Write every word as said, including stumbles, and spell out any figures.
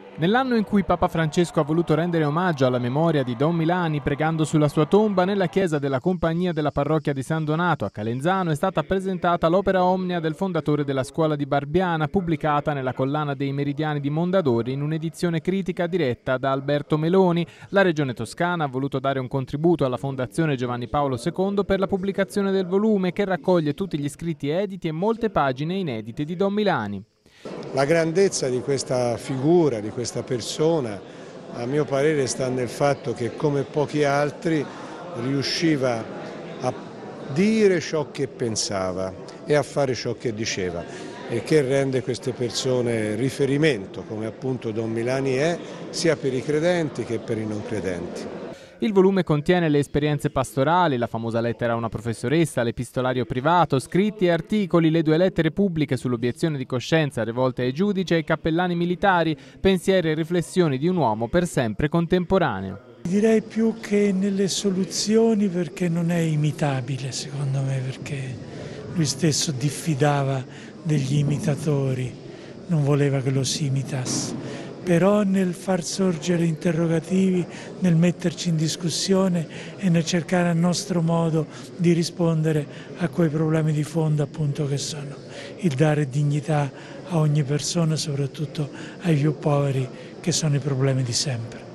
Nell'anno in cui Papa Francesco ha voluto rendere omaggio alla memoria di Don Milani pregando sulla sua tomba, nella chiesa della Compagnia della parrocchia di San Donato a Calenzano è stata presentata l'opera omnia del fondatore della scuola di Barbiana, pubblicata nella collana dei Meridiani di Mondadori in un'edizione critica diretta da Alberto Meloni. La Regione Toscana ha voluto dare un contributo alla Fondazione Giovanni Paolo secondo per la pubblicazione del volume, che raccoglie tutti gli scritti editi e molte pagine inedite di Don Milani. La grandezza di questa figura, di questa persona, a mio parere sta nel fatto che, come pochi altri, riusciva a dire ciò che pensava e a fare ciò che diceva, e che rende queste persone riferimento, come appunto Don Milani è, sia per i credenti che per i non credenti. Il volume contiene le esperienze pastorali, la famosa lettera a una professoressa, l'epistolario privato, scritti e articoli, le due lettere pubbliche sull'obiezione di coscienza rivolte ai giudici e ai cappellani militari, pensieri e riflessioni di un uomo per sempre contemporaneo. Direi più che nelle soluzioni, perché non è imitabile secondo me, perché lui stesso diffidava degli imitatori, non voleva che lo si imitasse. Però nel far sorgere interrogativi, nel metterci in discussione e nel cercare a nostro modo di rispondere a quei problemi di fondo, appunto, che sono il dare dignità a ogni persona, soprattutto ai più poveri, che sono i problemi di sempre.